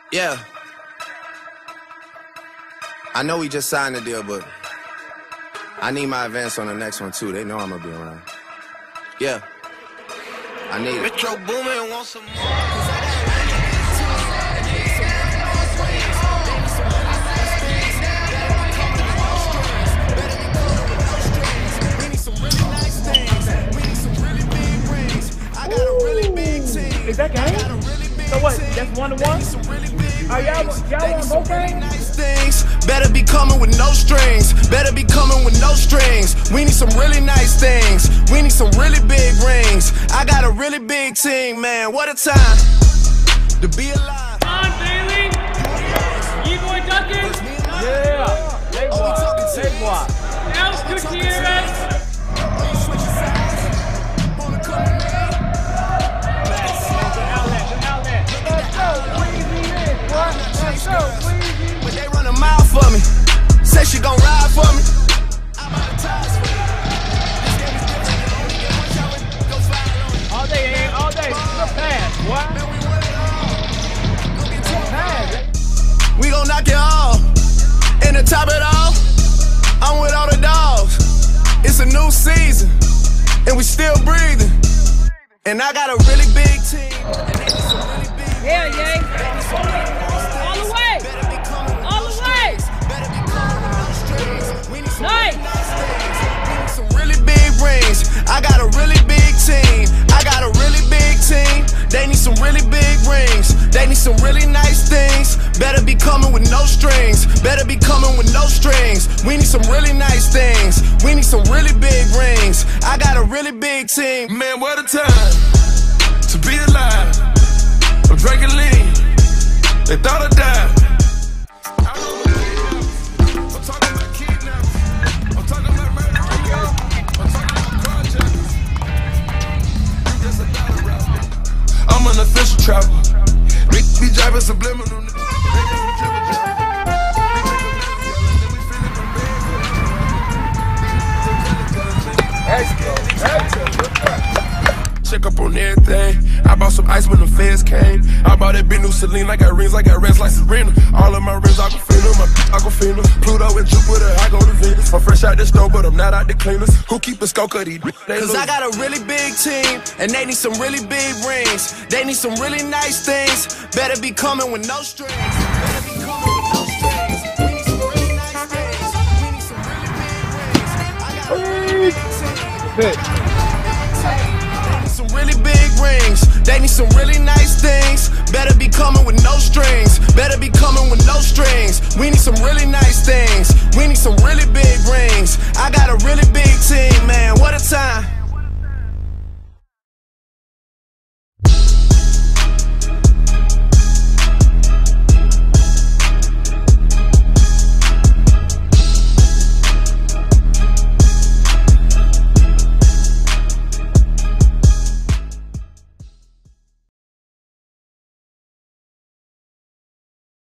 Yeah. I know we just signed the deal, but I need my advance on the next one too. They know I'm gonna be around. Yeah. I need it. Metro Boomin wants some more. Is that game? So what? That's 1-1? Are y'all on both games? Better be coming with no strings. Better be coming with no strings. We need some really nice things. We need some really big rings. I got a really big team, man. What a time to be alive. On, Bailey. E-boy Duncan. Yeah. They block. Alex Gutierrez. But they run a mile for me. Say she gon' ride for me. All day. Good pass. What? We gon' knock it all. And to top it all, I'm with all the dogs. It's a new season, and we still breathing. And I got a really big team. Yeah, Yang. All the way. Nice. Some really big rings. I got a really big team. They need some really big rings. They need some really nice things. Better be coming with no strings. We need some really nice things. We need some really big rings. I got a really big team. Man, what a time to be alive. I'm drinking lean. They thought I died. I'm talking about kidnapping. I'm talking about murder. I'm talking about projects. You just a dollar rapper. I'm an official trapper. Be driving subliminal. Check up on everything. I bought some ice when the feds came. I bought that big new Celine. I got rings, I got reds like Serena. All of my rings, Aquafina, my Aquafina. Pluto and Jupiter, I go to Venus. I'm fresh out the snow, but I'm not out the cleaners. Who keep a skull cut? Cause I got a really big team, and they need some really big rings. They need some really nice things. Better be coming with no strings. Better be coming with no strings. We need some really nice things. We need some really big rings. I got a really big team. Some really big rings. They need some really nice things. Better be coming with no strings. We need some really nice things. We need some really big rings.